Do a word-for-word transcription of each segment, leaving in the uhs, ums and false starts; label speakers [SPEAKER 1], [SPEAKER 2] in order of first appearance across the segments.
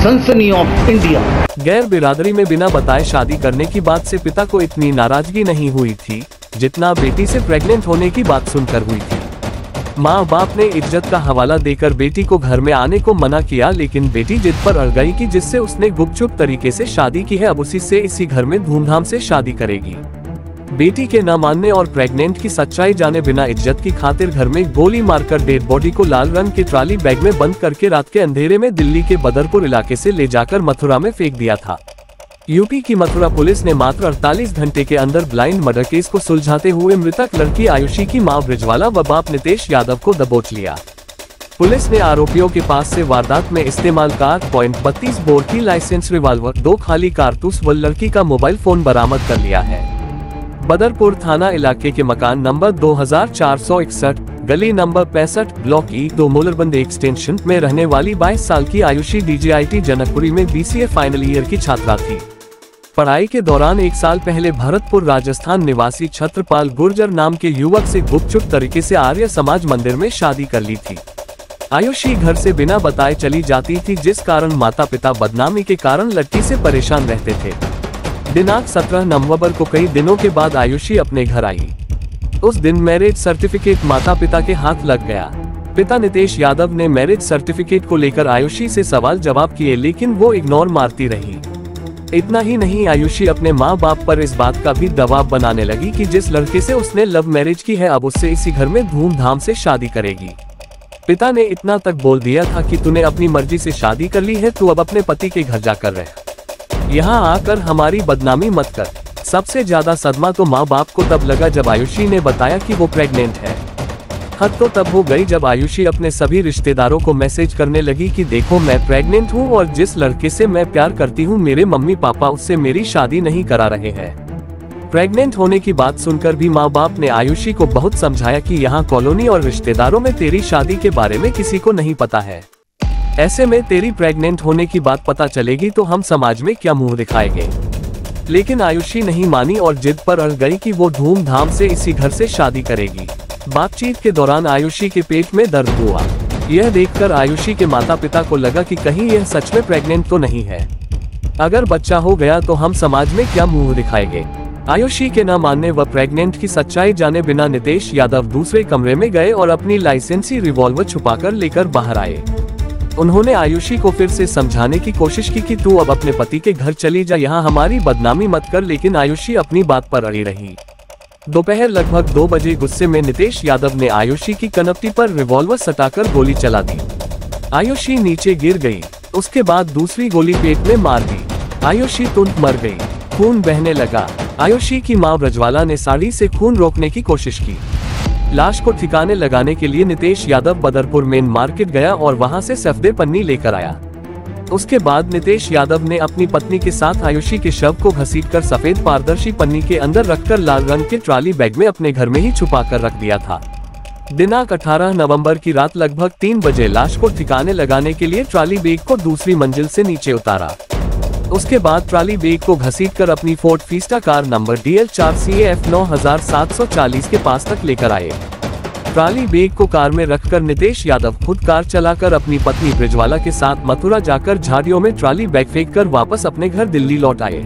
[SPEAKER 1] सनसनी of India.
[SPEAKER 2] गैर बिरादरी में बिना बताए शादी करने की बात से पिता को इतनी नाराजगी नहीं हुई थी जितना बेटी से प्रेग्नेंट होने की बात सुनकर हुई थी। माँ बाप ने इज्जत का हवाला देकर बेटी को घर में आने को मना किया, लेकिन बेटी जिद पर अड़ गई कि जिससे उसने गुपचुप तरीके से शादी की है अब उसी से इसी घर में धूमधाम से शादी करेगी। बेटी के न मानने और प्रेग्नेंट की सच्चाई जाने बिना इज्जत की खातिर घर में गोली मारकर डेड बॉडी को लाल रंग के ट्रॉली बैग में बंद करके रात के अंधेरे में दिल्ली के बदरपुर इलाके से ले जाकर मथुरा में फेंक दिया था। यूपी की मथुरा पुलिस ने मात्र अड़तालीस घंटे के अंदर ब्लाइंड मर्डर केस को सुलझाते हुए मृतक लड़की आयुषी की मां ब्रिजवाला व बाप नितेश यादव को दबोच लिया। पुलिस ने आरोपियों के पास से वारदात में इस्तेमाल कार पॉइंट बत्तीस बोर की लाइसेंस रिवाल्वर, दो खाली कारतूस व लड़की का मोबाइल फोन बरामद कर लिया है। बदरपुर थाना इलाके के मकान नंबर दो हजार चार सौ इकसठ, गली नंबर पैंसठ, ब्लॉक ई दो मोलरबंद एक्सटेंशन में रहने वाली बाईस साल की आयुषी डीजीआईटी जनकपुरी में बीसीए फाइनल ईयर की छात्रा थी। पढ़ाई के दौरान एक साल पहले भरतपुर राजस्थान निवासी छत्रपाल गुर्जर नाम के युवक से गुपचुप तरीके से आर्य समाज मंदिर में शादी कर ली थी। आयुषी घर से बिना बताए चली जाती थी, जिस कारण माता पिता बदनामी के कारण लड़की से परेशान रहते थे। दिनांक सत्रह नवंबर को कई दिनों के बाद आयुषी अपने घर आई। उस दिन मैरिज सर्टिफिकेट माता पिता के हाथ लग गया। पिता नितेश यादव ने मैरिज सर्टिफिकेट को लेकर आयुषी से सवाल जवाब किए, लेकिन वो इग्नोर मारती रही। इतना ही नहीं, आयुषी अपने माँ बाप पर इस बात का भी दबाव बनाने लगी कि जिस लड़के से उसने लव मैरिज की है अब उससे इसी घर में धूमधाम से शादी करेगी। पिता ने इतना तक बोल दिया था कि तूने अपनी मर्जी से शादी कर ली है, तू अब अपने पति के घर जाकर रह, यहाँ आकर हमारी बदनामी मत कर। सबसे ज्यादा सदमा तो माँ बाप को तब लगा जब आयुषी ने बताया कि वो प्रेग्नेंट है। हद तो तब हो गई जब आयुषी अपने सभी रिश्तेदारों को मैसेज करने लगी कि देखो मैं प्रेग्नेंट हूँ और जिस लड़के से मैं प्यार करती हूँ मेरे मम्मी पापा उससे मेरी शादी नहीं करा रहे हैं। प्रेग्नेंट होने की बात सुनकर भी माँ बाप ने आयुषी को बहुत समझाया कि यहाँ कॉलोनी और रिश्तेदारों में तेरी शादी के बारे में किसी को नहीं पता है। ऐसे में तेरी प्रेग्नेंट होने की बात पता चलेगी तो हम समाज में क्या मुंह दिखाएंगे। लेकिन आयुषी नहीं मानी और जिद पर अड़ गई कि वो धूमधाम से इसी घर से शादी करेगी। बातचीत के दौरान आयुषी के पेट में दर्द हुआ। यह देखकर आयुषी के माता पिता को लगा कि कहीं यह सच में प्रेग्नेंट तो नहीं है। अगर बच्चा हो गया तो हम समाज में क्या मुंह दिखाएंगे। आयुषी के न मानने व प्रेग्नेंट की सच्चाई जाने बिना नितेश यादव दूसरे कमरे में गए और अपनी लाइसेंसी रिवॉल्वर छुपाकर लेकर बाहर आए। उन्होंने आयुषी को फिर से समझाने की कोशिश की कि तू अब अपने पति के घर चली जा, यहाँ हमारी बदनामी मत कर, लेकिन आयुषी अपनी बात पर अड़ी रही। दोपहर लगभग दो बजे गुस्से में नितेश यादव ने आयुषी की कनपटी पर रिवॉल्वर सटाकर गोली चला दी। आयुषी नीचे गिर गई। उसके बाद दूसरी गोली पेट में मार दी। आयुषी तुरंत मर गई। खून बहने लगा। आयुषी की मां ब्रजवाला ने साड़ी से खून रोकने की कोशिश की। लाश को ठिकाने लगाने के लिए नितेश यादव बदरपुर मेन मार्केट गया और वहां से सफेद पन्नी लेकर आया। उसके बाद नितेश यादव ने अपनी पत्नी के साथ आयुषी के शव को घसीटकर सफेद पारदर्शी पन्नी के अंदर रखकर लाल रंग के ट्रॉली बैग में अपने घर में ही छुपा कर रख दिया था। दिनांक अठारह नवंबर की रात लगभग तीन बजे लाश को ठिकाने लगाने के लिए ट्रॉली बैग को दूसरी मंजिल से नीचे उतारा। उसके बाद ट्रॉली बैग को घसीटकर अपनी Ford Fiesta car number D L चार सी एफ नौ हजार सात सौ चालीस के पास तक लेकर आए। ट्रॉली बैग को कार में रखकर नितेश यादव खुद कार चलाकर अपनी पत्नी ब्रिजवाला के साथ मथुरा जाकर झाड़ियों में ट्रॉली बैग फेंककर वापस अपने घर दिल्ली लौट आए।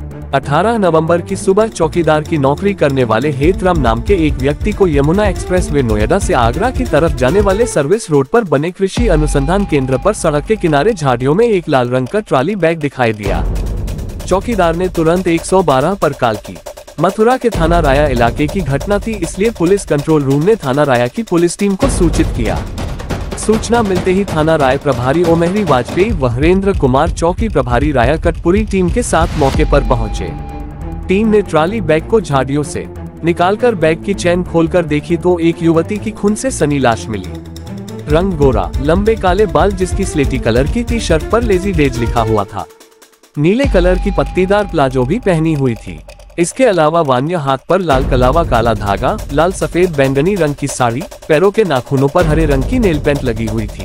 [SPEAKER 2] अठारह नवंबर की सुबह चौकीदार की नौकरी करने वाले हेतराम नाम के एक व्यक्ति को यमुना एक्सप्रेसवे नोएडा से आगरा की तरफ जाने वाले सर्विस रोड पर बने कृषि अनुसंधान केंद्र पर सड़क के किनारे झाड़ियों में एक लाल रंग का ट्रॉली बैग दिखाई दिया। चौकीदार ने तुरंत एक सौ बारह पर कॉल की। मथुरा के थाना राया इलाके की घटना थी, इसलिए पुलिस कंट्रोल रूम ने थाना राया की पुलिस टीम को सूचित किया। सूचना मिलते ही थाना राय प्रभारी ओमेहरी वाजपेयी व हरेंद्र कुमार चौकी प्रभारी राया कटपुरी टीम के साथ मौके पर पहुंचे। टीम ने ट्रॉली बैग को झाड़ियों से निकालकर बैग की चैन खोलकर देखी तो एक युवती की खून से सनी लाश मिली। रंग गोरा, लंबे काले बाल, जिसकी स्लेटी कलर की टी शर्ट पर लेजी डेज लिखा हुआ था। नीले कलर की पत्तीदार प्लाजो भी पहनी हुई थी। इसके अलावा वान्य हाथ पर लाल कलावा काला धागा, लाल सफेद बैंगनी रंग की साड़ी, पैरों के नाखूनों पर हरे रंग की नेल पेंट लगी हुई थी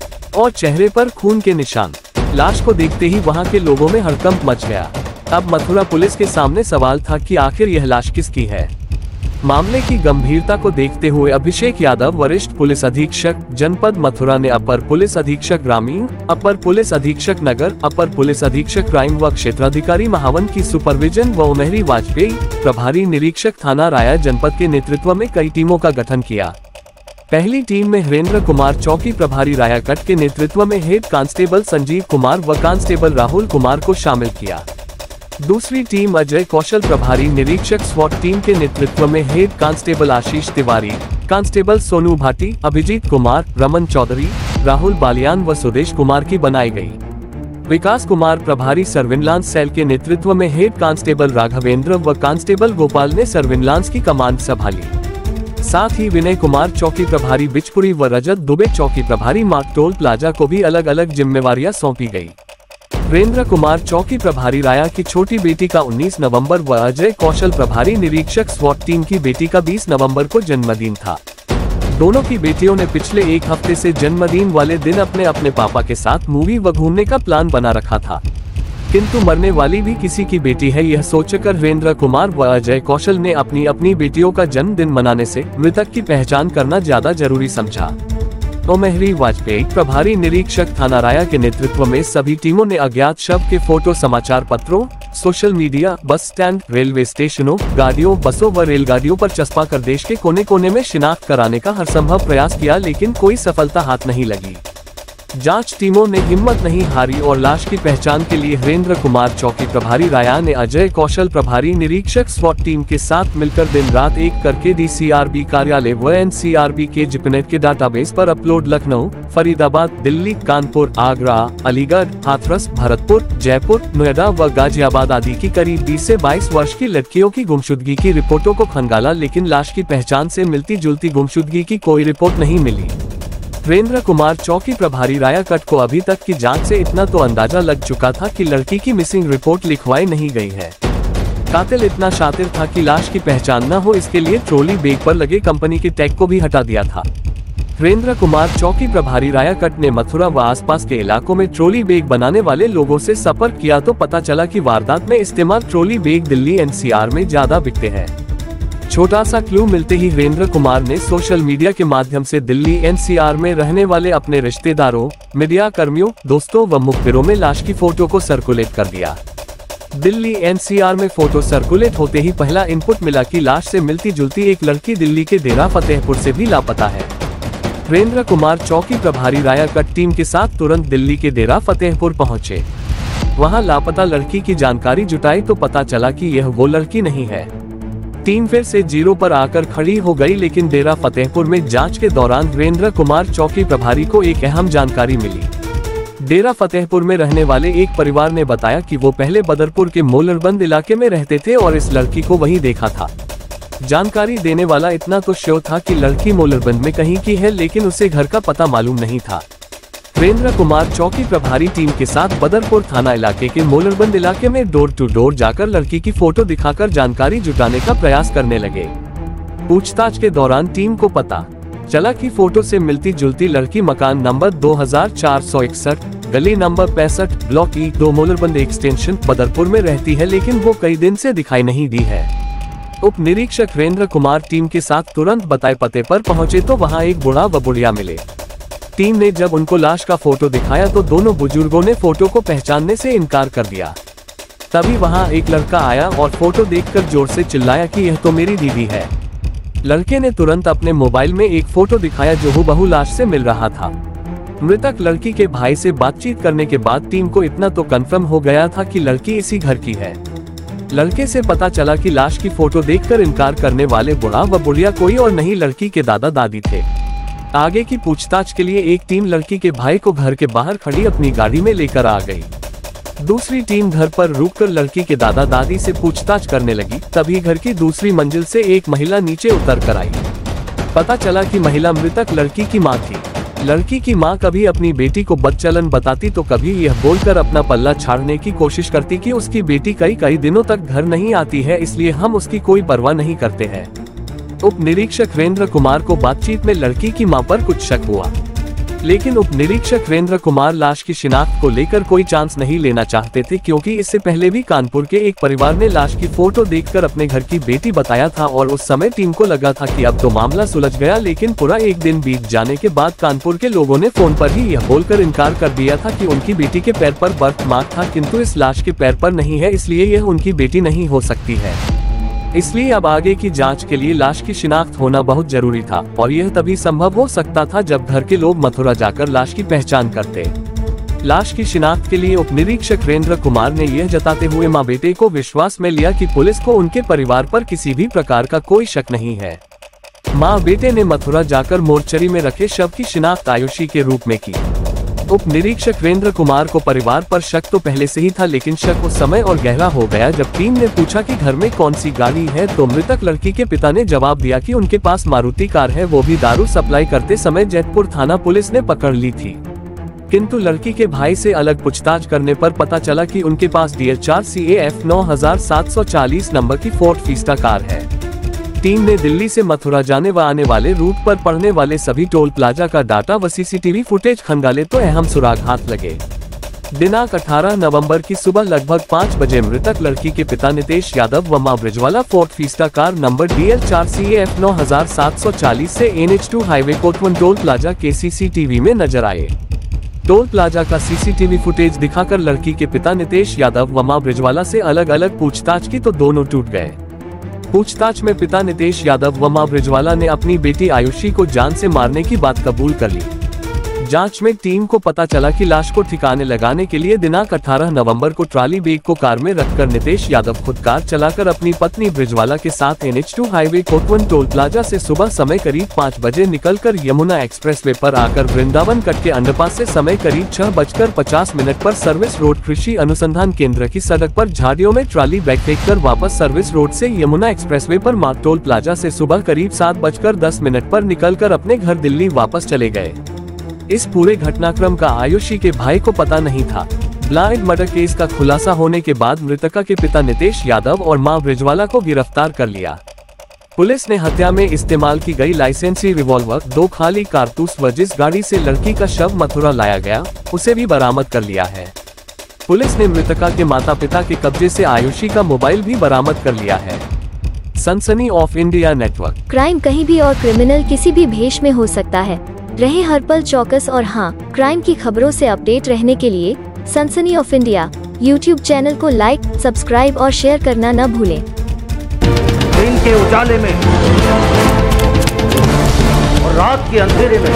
[SPEAKER 2] और चेहरे पर खून के निशान। लाश को देखते ही वहां के लोगों में हड़कंप मच गया। अब मथुरा पुलिस के सामने सवाल था कि आखिर यह लाश किसकी है। मामले की गंभीरता को देखते हुए अभिषेक यादव वरिष्ठ पुलिस अधीक्षक जनपद मथुरा ने अपर पुलिस अधीक्षक ग्रामीण, अपर पुलिस अधीक्षक नगर, अपर पुलिस अधीक्षक क्राइम व क्षेत्राधिकारी महावन की सुपरविजन व उमेहरी वाजपेयी प्रभारी निरीक्षक थाना राया जनपद के नेतृत्व में कई टीमों का गठन किया। पहली टीम में हरेंद्र कुमार चौकी प्रभारी रायाकट के नेतृत्व में हेड कांस्टेबल संजीव कुमार व कांस्टेबल राहुल कुमार को शामिल किया। दूसरी टीम अजय कौशल प्रभारी निरीक्षक स्वॉट टीम के नेतृत्व में head constable Ashish Tiwari, constable Sonu Bhati, Abhijeet Kumar, Raman Chaudhary, Rahul Baliyan व सुदेश कुमार की बनाई गई। विकास कुमार प्रभारी सर्विलांस सेल के नेतृत्व में हेड कांस्टेबल राघवेंद्र व कांस्टेबल गोपाल ने सर्विलांस की कमान संभाली। साथ ही विनय कुमार चौकी प्रभारी बिचपुरी व रजत दुबे चौकी प्रभारी मार्क टोल प्लाजा को भी अलग अलग जिम्मेवारियां सौंपी गई। हरेंद्र कुमार चौकी प्रभारी राया की छोटी बेटी का उन्नीस नवंबर व अजय कौशल प्रभारी निरीक्षक स्वॉट टीम की बेटी का बीस नवंबर को जन्मदिन था। दोनों की बेटियों ने पिछले एक हफ्ते से जन्मदिन वाले दिन अपने अपने पापा के साथ मूवी व घूमने का प्लान बना रखा था, किंतु मरने वाली भी किसी की बेटी है यह सोचकर हरेंद्र कुमार व अजय कौशल ने अपनी अपनी बेटियों का जन्मदिन मनाने से मृतक की पहचान करना ज्यादा जरूरी समझा। उमेहरी वाजपेयी प्रभारी निरीक्षक थाना राया के नेतृत्व में सभी टीमों ने अज्ञात शव के फोटो समाचार पत्रों, social media, bus stand, railway स्टेशनों, गाड़ियों, बसों व रेलगाड़ियों पर चस्पा कर देश के कोने कोने में शिनाख्त कराने का हर संभव प्रयास किया, लेकिन कोई सफलता हाथ नहीं लगी। जांच टीमों ने हिम्मत नहीं हारी और लाश की पहचान के लिए हरेंद्र कुमार चौकी प्रभारी राया ने अजय कौशल प्रभारी निरीक्षक स्वॉट टीम के साथ मिलकर दिन रात एक करके डीसीआरबी कार्यालय व एनसीआरबी के जिपनेट के डाटाबेस पर अपलोड लखनऊ, फरीदाबाद, दिल्ली, कानपुर, आगरा, अलीगढ़, हाथरस, भरतपुर, जयपुर, नोएडा व गाजियाबाद आदि की करीब बीस से बाईस वर्ष की लड़कियों की गुमशुदगी की रिपोर्टों को खंगाला, लेकिन लाश की पहचान से मिलती जुलती गुमशुदगी की कोई रिपोर्ट नहीं मिली। हरेंद्र कुमार चौकी प्रभारी रायाकट को अभी तक की जांच से इतना तो अंदाजा लग चुका था कि लड़की की मिसिंग रिपोर्ट लिखवाई नहीं गई है। कातिल इतना शातिर था कि लाश की पहचान न हो इसके लिए ट्रॉली बैग पर लगे कंपनी के टैग को भी हटा दिया था। हरेंद्र कुमार चौकी प्रभारी रायाकट ने मथुरा व आसपास के इलाकों में ट्रॉली बैग बनाने वाले लोगों से संपर्क किया तो पता चला कि वारदात में इस्तेमाल ट्रॉली बैग दिल्ली एनसीआर में ज्यादा बिकते हैं। छोटा सा क्लू मिलते ही हरेंद्र कुमार ने सोशल मीडिया के माध्यम से दिल्ली एनसीआर में रहने वाले अपने रिश्तेदारों, मीडिया कर्मियों, दोस्तों व मुखबिरों में लाश की फोटो को सर्कुलेट कर दिया। दिल्ली एनसीआर में फोटो सर्कुलेट होते ही पहला इनपुट मिला कि लाश से मिलती जुलती एक लड़की दिल्ली के डेरा फतेहपुर से भी लापता है। हरेंद्र कुमार चौकी प्रभारी रायाकट टीम के साथ तुरंत दिल्ली के डेरा फतेहपुर पहुंचे। वहां लापता लड़की की जानकारी जुटाई तो पता चला कि यह वो लड़की नहीं है। टीम फिर से जीरो पर आकर खड़ी हो गई, लेकिन डेरा फतेहपुर में जांच के दौरान हरेंद्र कुमार चौकी प्रभारी को एक अहम जानकारी मिली। डेरा फतेहपुर में रहने वाले एक परिवार ने बताया कि वो पहले बदरपुर के मोलरबंद इलाके में रहते थे और इस लड़की को वहीं देखा था। जानकारी देने वाला इतना तो श्योर था कि लड़की मोलरबंद में कहीं की है, लेकिन उसे घर का पता मालूम नहीं था। हरेंद्र कुमार चौकी प्रभारी टीम के साथ बदरपुर थाना इलाके के मोलरबंद इलाके में डोर टू डोर जाकर लड़की की फोटो दिखाकर जानकारी जुटाने का प्रयास करने लगे। पूछताछ के दौरान टीम को पता चला कि फोटो से मिलती जुलती लड़की मकान नंबर दो हजार चार सौ इकसठ, गली नंबर पैंसठ, ब्लॉक ई दो, मोलरबंद एक्सटेंशन, बदरपुर में रहती है, लेकिन वो कई दिन से दिखाई नहीं दी है। उप निरीक्षक हरेंद्र कुमार टीम के साथ तुरंत बताए पते पर पहुंचे तो वहां एक बूढ़ा व बुढ़िया मिले। टीम ने जब उनको लाश का फोटो दिखाया तो दोनों बुजुर्गों ने फोटो को पहचानने से इनकार कर दिया। तभी वहां एक लड़का आया और फोटो देखकर जोर से चिल्लाया कि यह तो मेरी दीदी है। लड़के ने तुरंत अपने मोबाइल में एक फोटो दिखाया जो हूबहू लाश से मिल रहा था। मृतक लड़की के भाई से बातचीत करने के बाद टीम को इतना तो कंफर्म हो गया था कि लड़की इसी घर की है। लड़के से पता चला कि लाश की फोटो देखकर इनकार करने वाले बूढ़ा व बुढ़िया कोई और नहीं लड़की के दादा दादी थे। आगे की पूछताछ के लिए एक टीम लड़की के भाई को घर के बाहर खड़ी अपनी गाड़ी में लेकर आ गई। दूसरी टीम घर पर रुककर लड़की के दादा दादी से पूछताछ करने लगी। तभी घर की दूसरी मंजिल से एक महिला नीचे उतर कर आई। पता चला कि महिला मृतक लड़की की मां थी। लड़की की मां कभी अपनी बेटी को बदचलन बताती तो कभी यह बोलकर अपना पल्ला झाड़ने की कोशिश करती कि उसकी बेटी कई कई दिनों तक घर नहीं आती है, इसलिए हम उसकी कोई परवाह नहीं करते हैं। उप निरीक्षक हरेंद्र कुमार को बातचीत में लड़की की मां पर कुछ शक हुआ। लेकिन उप निरीक्षक वीरेंद्र कुमार लाश की शिनाख्त को लेकर कोई चांस नहीं लेना चाहते थे, क्योंकि इससे पहले भी कानपुर के एक परिवार ने लाश की फोटो देखकर अपने घर की बेटी बताया था और उस समय टीम को लगा था कि अब तो मामला सुलझ गया। लेकिन पूरा एक दिन बीत जाने के बाद कानपुर के लोगों ने फोन पर ही यह बोलकर इनकार कर दिया था कि उनकी बेटी के पैर पर बर्थ मार्क था, किंतु इस लाश के पैर पर नहीं है, इसलिए यह उनकी बेटी नहीं हो सकती है। इसलिए अब आगे की जांच के लिए लाश की शिनाख्त होना बहुत जरूरी था और यह तभी संभव हो सकता था जब घर के लोग मथुरा जाकर लाश की पहचान करते। लाश की शिनाख्त के लिए उप निरीक्षक वीरेंद्र कुमार ने यह जताते हुए मां बेटे को विश्वास में लिया कि पुलिस को उनके परिवार पर किसी भी प्रकार का कोई शक नहीं है। मां बेटे ने मथुरा जाकर मोर्चरी में रखे शव की शिनाख्त आयुषी के रूप में की। उप निरीक्षक वीरेंद्र कुमार को परिवार पर शक तो पहले से ही था, लेकिन शक उस समय और गहरा हो गया जब टीम ने पूछा कि घर में कौन सी गाड़ी है, तो मृतक लड़की के पिता ने जवाब दिया कि उनके पास मारुति कार है, वो भी दारू सप्लाई करते समय जैतपुर थाना पुलिस ने पकड़ ली थी। किंतु लड़की के भाई से अलग पूछताछ करने पर पता चला कि उनके पास डी एच चार सी ए एफ नौ हजार सात सौ चालीस नंबर की फोर्ड फिस्टा कार है। टीम ने दिल्ली से मथुरा जाने व आने वाले रूट पर पड़ने वाले सभी टोल प्लाजा का डाटा व सीसीटीवी फुटेज खंगाले तो अहम सुराग हाथ लगे। दिनांक अठारह नवंबर की सुबह लगभग पाँच बजे मृतक लड़की के पिता नितेश यादव व मां Brijwala Ford Fiesta car number D L चार सी ए एफ नौ हजार सात सौ चालीस से N H two highway Kotvan toll plaza के सीसीटीवी में नजर आए। टोल प्लाजा का सीसीटीवी फुटेज दिखाकर लड़की के पिता नितेश यादव व मां ब्रिजवाला से अलग अलग पूछताछ की तो दोनों टूट गए। पूछताछ में पिता नितेश यादव व मां ब्रिजवाला ने अपनी बेटी आयुषी को जान से मारने की बात कबूल कर ली। जांच में टीम को पता चला कि लाश को ठिकाने लगाने के लिए दिनांक अठारह नवंबर को ट्रॉली बैग को कार में रखकर नितेश यादव खुद कार चलाकर अपनी पत्नी ब्रिजवाला के साथ N H two highway Kotvan toll plaza से सुबह समय करीब पाँच बजे निकलकर यमुना एक्सप्रेसवे पर आकर वृंदावन कट के अंडरपास से समय करीब छह बजकर पचास मिनट पर सर्विस रोड कृषि अनुसंधान केंद्र की सड़क पर झाड़ियों में ट्रॉली बैग फेंककर वापस सर्विस रोड से यमुना एक्सप्रेसवे पर मार्ग टोल प्लाजा से सुबह करीब सात बजकर दस मिनट पर निकलकर अपने घर दिल्ली वापस चले गए। इस पूरे घटनाक्रम का आयुषी के भाई को पता नहीं था। ब्लाइंड मर्डर केस का खुलासा होने के बाद मृतका के पिता नितेश यादव और मां ब्रिजवाला को गिरफ्तार कर लिया। पुलिस ने हत्या में इस्तेमाल की गई लाइसेंसी रिवॉल्वर, दो खाली कारतूस व जिस गाड़ी से लड़की का शव मथुरा लाया गया उसे भी बरामद कर लिया है। पुलिस ने मृतका के माता पिता के कब्जे से आयुषी का मोबाइल भी बरामद कर लिया है। सनसनी ऑफ इंडिया नेटवर्क।
[SPEAKER 1] क्राइम कहीं भी और क्रिमिनल किसी भी भेष में हो सकता है। रहे हर पल चौकस और हाँ, क्राइम की खबरों से अपडेट रहने के लिए Sansani of India YouTube channel को लाइक, सब्सक्राइब और शेयर करना न भूलें।
[SPEAKER 3] दिन के उजाले में और रात के अंधेरे में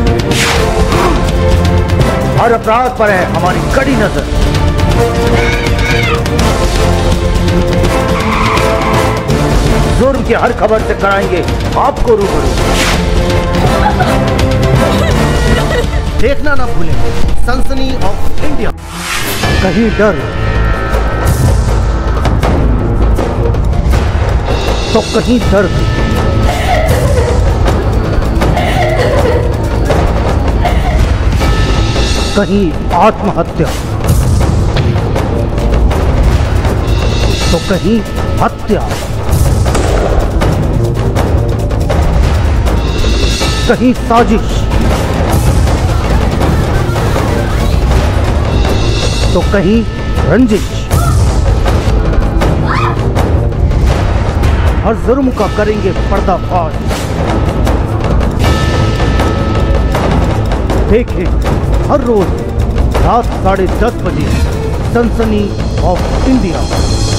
[SPEAKER 3] हर अपराध पर है हमारी कड़ी नजर। जुर्म की हर खबर से कराएंगे आपको रूबरू। देखना ना भूलें सनसनी ऑफ इंडिया। कहीं डर तो कहीं दर्द, कहीं आत्महत्या तो कहीं हत्या, कहीं साजिश तो कहीं रंजिश। हर जुर्म का करेंगे पर्दाफाश। देखें हर रोज रात साढ़े दस बजे सनसनी ऑफ इंडिया।